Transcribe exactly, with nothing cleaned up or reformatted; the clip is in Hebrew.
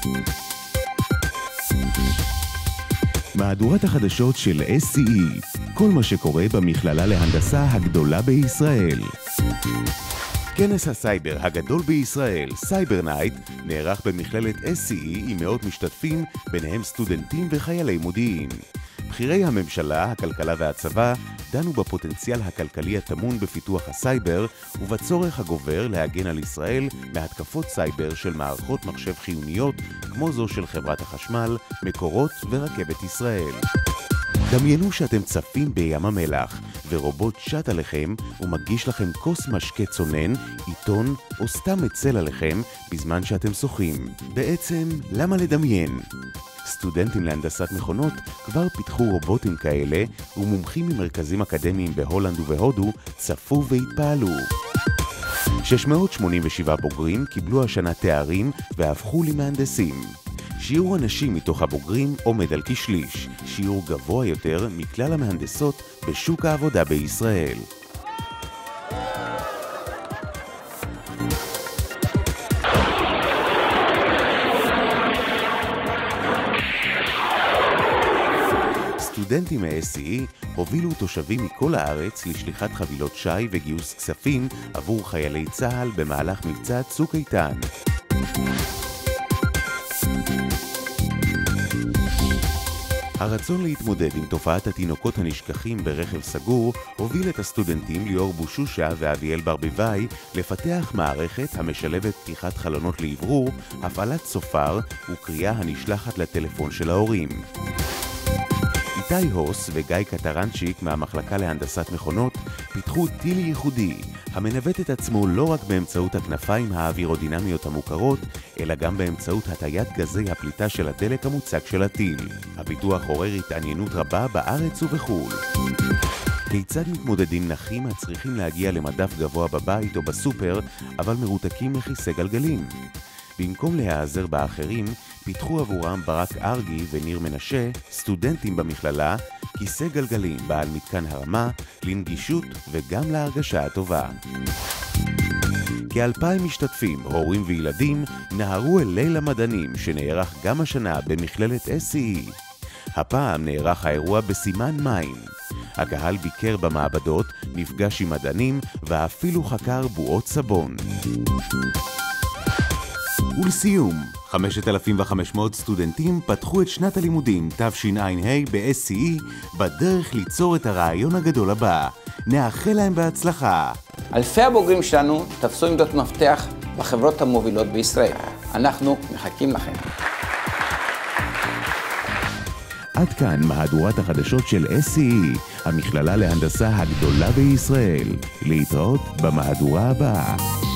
מהדורת החדשות של אס סי אי, כל מה שקורה במכללה להנדסה הגדולה בישראל. כנס הסייבר הגדול בישראל, סייבר נייט, נערך במכללת אס סי אי עם מאות משתתפים, ביניהם סטודנטים וחיילי מודיעין. בכירי הממשלה, הכלכלה והצבא דנו בפוטנציאל הכלכלי הטמון בפיתוח הסייבר ובצורך הגובר להגן על ישראל מהתקפות סייבר של מערכות מחשב חיוניות כמו זו של חברת החשמל, מקורות ורכבת ישראל. דמיינו שאתם צפים בים המלח ורובוט שט עליכם ומגיש לכם כוס משקה צונן, עיתון או סתם מצל עליכם בזמן שאתם שוחים. בעצם, למה לדמיין? סטודנטים להנדסת מכונות כבר פיתחו רובוטים כאלה ומומחים ממרכזים אקדמיים בהולנד ובהודו צפו והתפעלו. שש מאות שמונים ושבעה בוגרים קיבלו השנה תארים והפכו למהנדסים. שיעור הנשים מתוך הבוגרים עומד על כשליש, שיעור גבוה יותר מכלל המהנדסות בשוק העבודה בישראל. סטודנטים מ-אס סי אי הובילו תושבים מכל הארץ לשליחת חבילות שי וגיוס כספים עבור חיילי צה"ל במהלך מבצע צוק איתן. הרצון להתמודד עם תופעת התינוקות הנשכחים ברכב סגור הוביל את הסטודנטים ליאור בושושע ואביאל ברביבאי לפתח מערכת המשלבת פתיחת חלונות לעברור, הפעלת סופר וקריאה הנשלחת לטלפון של ההורים. איתי הוס וגיא קטרנצ'יק מהמחלקה להנדסת מכונות פיתחו טיל ייחודי המנווט את עצמו לא רק באמצעות הכנפיים האווירודינמיות המוכרות, אלא גם באמצעות הטיית גזי הפליטה של הדלק המוצק של הטיל. הפיתוח עורר התעניינות רבה בארץ ובחו"ל. כיצד מתמודדים נכים הצריכים להגיע למדף גבוה בבית או בסופר, אבל מרותקים לכיסא גלגלים? במקום להיעזר באחרים, פיתחו עבורם ברק ארגי וניר מנשה, סטודנטים במכללה, כיסא גלגלים בעל מתקן הרמה, לנגישות וגם להרגשה הטובה. כאלפיים משתתפים, הורים וילדים, נהרו אל ליל המדענים שנערך גם השנה במכללת אס סי אי. הפעם נערך האירוע בסימן מים. הקהל ביקר במעבדות, נפגש עם מדענים ואפילו חקר בועות סבון. ולסיום, חמשת אלפים וחמש מאות סטודנטים פתחו את שנת הלימודים תשע"ה ב-אס סי אי בדרך ליצור את הרעיון הגדול הבא. נאחל להם בהצלחה. אלפי הבוגרים שלנו תפסו עמדות מפתח בחברות המובילות בישראל. אנחנו מחכים לכם. עד כאן מהדורת החדשות של אס סי אי, המכללה להנדסה הגדולה בישראל. להתראות במהדורה הבאה.